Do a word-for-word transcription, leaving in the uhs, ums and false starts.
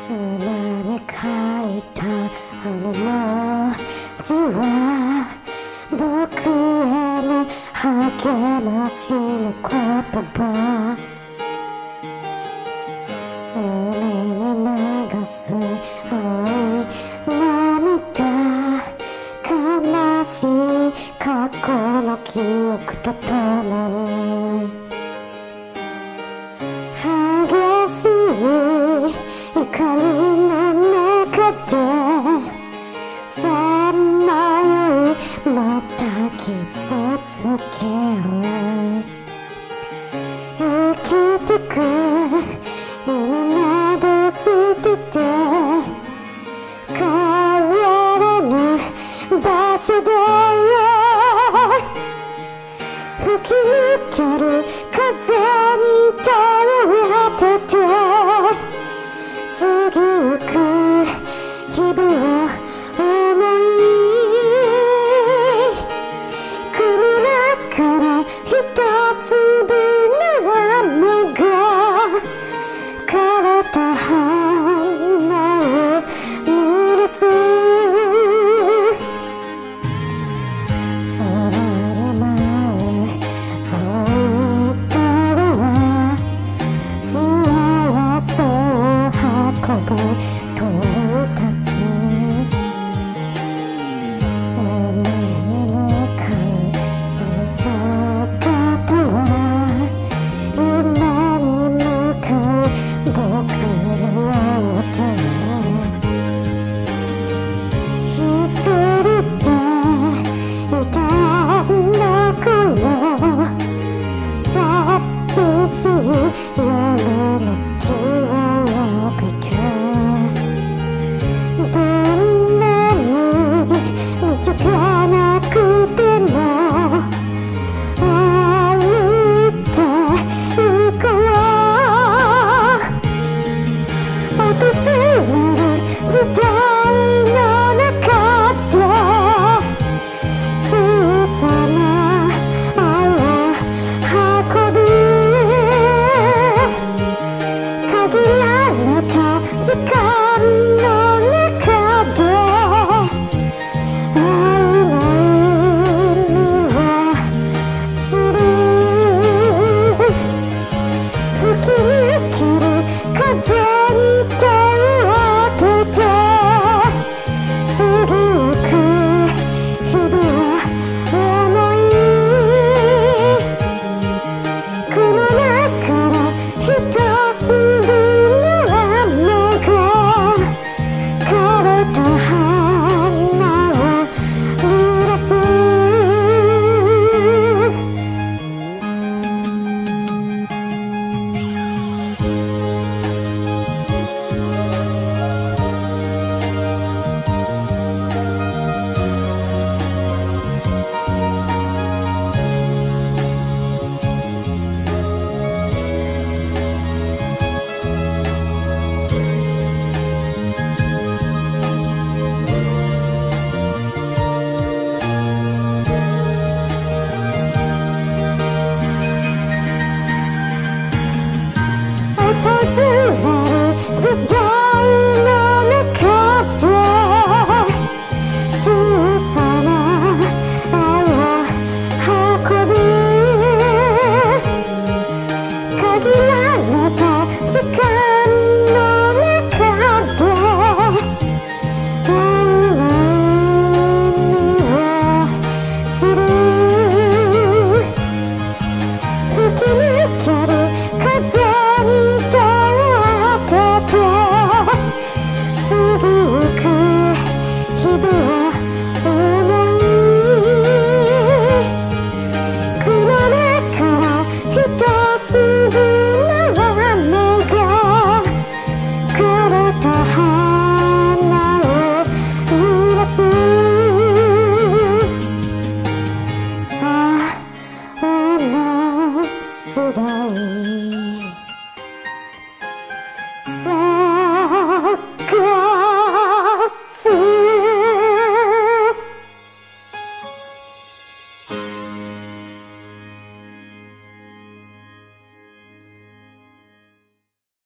砂に書いたあの文字は僕への励ましの言葉。海に流す青い涙、悲しい過去の記憶とともに激しい怒りの中でさまよい、また傷つけ合い生きてく意味など捨てて変わらぬ場所で吹き抜ける風に手を当てて過ぎゆく日々を思い、雲から一粒の雨が枯れた花を濡らす。空に舞う青い鳥は幸せを運ぶ鳥たち。夢に向かうその姿は夢に向かう僕のようで、一人でいたんだから寂しい夜の月を浴びて、どんなに道がなくても歩いて行こう。訪れる時代の中で小さな愛を運び、限られた時間の中で愛の意味を知る。吹き抜ける風に手を当てて過ぎゆく日々を思い、雲から一粒の雨が枯れた花を濡らす。訪れる時代の中で小さな愛を運び、限られた時間の中で愛の意味を知る。吹き抜ける風に手を当てて過ぎゆく日々を思い、雲から一粒の雨が枯れた花を濡らす。あの時代さ